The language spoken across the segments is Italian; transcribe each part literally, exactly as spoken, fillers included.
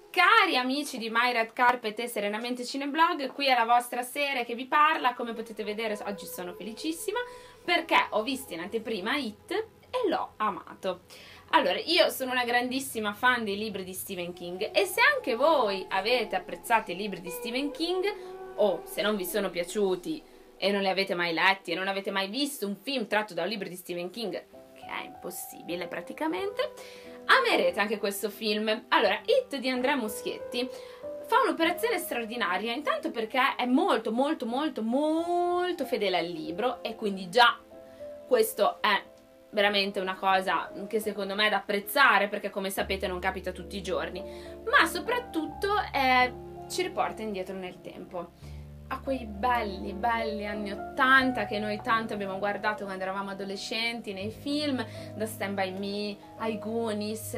Cari amici di My Red Carpet e Serenamente Cineblog, qui è la vostra serie che vi parla. Come potete vedere oggi sono felicissima perché ho visto in anteprima It e l'ho amato. Allora, io sono una grandissima fan dei libri di Stephen King e se anche voi avete apprezzato i libri di Stephen King o se non vi sono piaciuti e non li avete mai letti e non avete mai visto un film tratto da un libro di Stephen King, che è impossibile praticamente, amerete anche questo film. Allora, It di Andrea Muschietti fa un'operazione straordinaria, intanto perché è molto molto molto molto fedele al libro e quindi già questo è veramente una cosa che secondo me è da apprezzare, perché come sapete non capita tutti i giorni, ma soprattutto eh, ci riporta indietro nel tempo, a quei belli belli anni ottanta che noi tanto abbiamo guardato quando eravamo adolescenti nei film, da Stand By Me ai Goonies,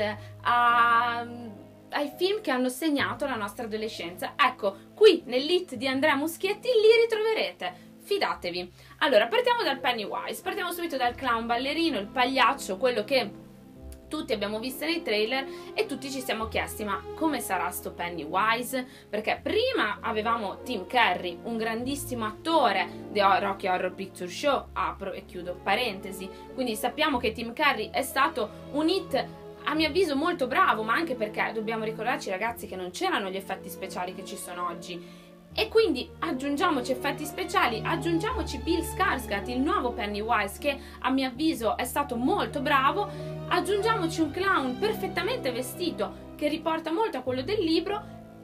a, ai film che hanno segnato la nostra adolescenza. Ecco, qui nell'It di Andrea Muschietti li ritroverete, fidatevi. Allora, partiamo dal Pennywise, partiamo subito dal clown ballerino, il pagliaccio, quello che tutti abbiamo visto nei trailer e tutti ci siamo chiesti: ma come sarà sto Pennywise? Perché prima avevamo Tim Curry, un grandissimo attore di Rocky Horror Picture Show, apro e chiudo parentesi, quindi sappiamo che Tim Curry è stato un hit a mio avviso molto bravo, ma anche perché dobbiamo ricordarci, ragazzi, che non c'erano gli effetti speciali che ci sono oggi. E quindi aggiungiamoci effetti speciali, aggiungiamoci Bill Skarsgård, il nuovo Pennywise, che a mio avviso è stato molto bravo, aggiungiamoci un clown perfettamente vestito che riporta molto a quello del libro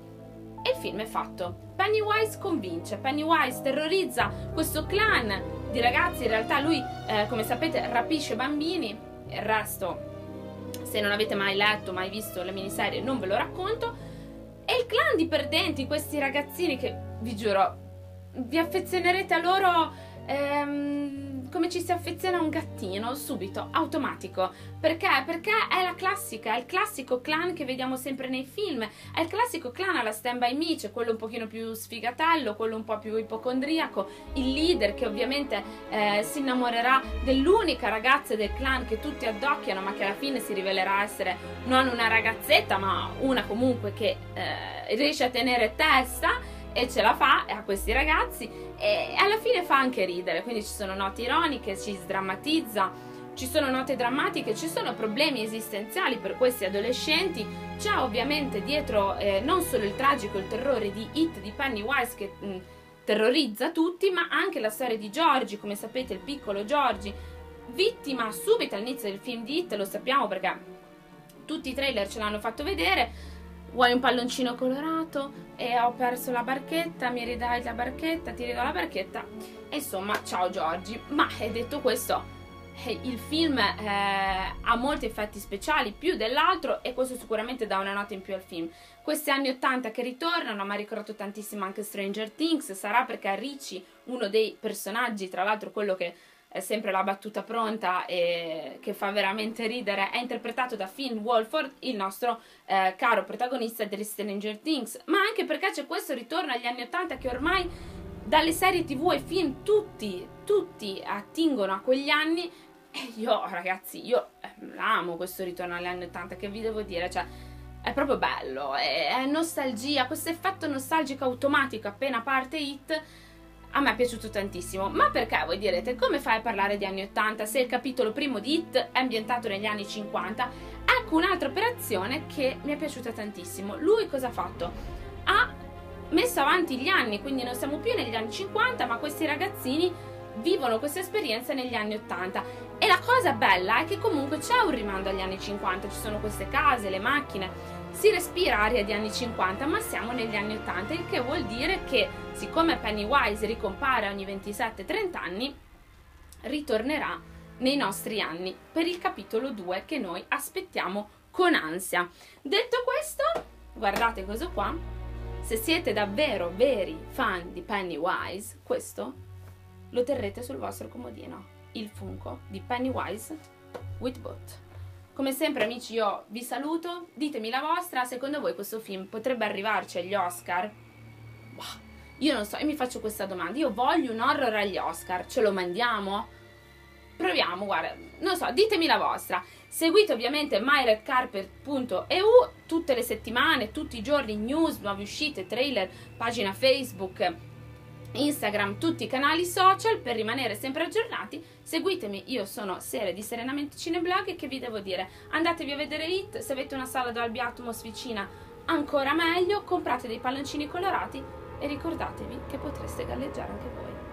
e il film è fatto. Pennywise convince, Pennywise terrorizza questo clan di ragazzi, in realtà lui eh, come sapete rapisce bambini, il resto se non avete mai letto, mai visto le miniserie non ve lo racconto. E il clan di perdenti, questi ragazzini che, vi giuro, vi affezionerete a loro ehm, come ci si affeziona a un gattino, subito, automatico. Perché? Perché è la classica, è il classico clan che vediamo sempre nei film, è il classico clan alla Stand By Me, c'è quello un pochino più sfigatello, quello un po' più ipocondriaco, il leader che ovviamente eh, si innamorerà dell'unica ragazza del clan che tutti addocchiano, ma che alla fine si rivelerà essere non una ragazzetta, ma una comunque che eh, riesce a tenere testa e ce la fa a questi ragazzi e alla fine fa anche ridere, quindi ci sono note ironiche, ci sdrammatizza, ci sono note drammatiche, ci sono problemi esistenziali per questi adolescenti, c'è ovviamente dietro eh, non solo il tragico, il terrore di It, di Pennywise che mh, terrorizza tutti, ma anche la storia di Georgie, come sapete il piccolo Georgie, vittima subito all'inizio del film di It, lo sappiamo perché tutti i trailer ce l'hanno fatto vedere. Vuoi un palloncino colorato? E ho perso la barchetta, mi ridai la barchetta, ti ridò la barchetta. E insomma, ciao Georgie. Ma eh, detto questo, eh, il film eh, ha molti effetti speciali, più dell'altro, e questo sicuramente dà una nota in più al film. Questi anni ottanta che ritornano, mi ha ricordato tantissimo anche Stranger Things, sarà perché Richie, uno dei personaggi, tra l'altro quello che è sempre la battuta pronta e che fa veramente ridere, è interpretato da Finn Wolfhard, il nostro eh, caro protagonista di Stranger Things, ma anche perché c'è questo ritorno agli anni ottanta che ormai dalle serie tv e film tutti, tutti attingono a quegli anni e io ragazzi, io amo questo ritorno agli anni ottanta, che vi devo dire, cioè è proprio bello, è, è nostalgia, questo effetto nostalgico automatico appena parte It. A me è piaciuto tantissimo, ma perché voi direte, come fai a parlare di anni ottanta se il capitolo primo di It è ambientato negli anni cinquanta? Ecco un'altra operazione che mi è piaciuta tantissimo. Lui cosa ha fatto? Ha messo avanti gli anni, quindi non siamo più negli anni cinquanta, ma questi ragazzini vivono questa esperienza negli anni ottanta. E la cosa bella è che comunque c'è un rimando agli anni cinquanta, ci sono queste case, le macchine, si respira aria di anni cinquanta, ma siamo negli anni ottanta, il che vuol dire che siccome Pennywise ricompare ogni ventisette trenta anni, ritornerà nei nostri anni per il capitolo due che noi aspettiamo con ansia. Detto questo, guardate questo qua, se siete davvero veri fan di Pennywise, questo lo terrete sul vostro comodino, il Funko di Pennywise with Boot. Come sempre amici, io vi saluto, ditemi la vostra, secondo voi questo film potrebbe arrivarci agli Oscar? Boh, io non so, io mi faccio questa domanda, io voglio un horror agli Oscar, ce lo mandiamo? proviamo, guarda, non so, ditemi la vostra. Seguite ovviamente my red carpet punto e u tutte le settimane, tutti i giorni, news, nuove uscite, trailer, pagina Facebook, Instagram, tutti i canali social per rimanere sempre aggiornati. Seguitemi, io sono Sere di Serenamente Cineblog e che vi devo dire? Andatevi a vedere It, se avete una sala Dolby Atmos vicina ancora meglio, comprate dei palloncini colorati e ricordatevi che potreste galleggiare anche voi.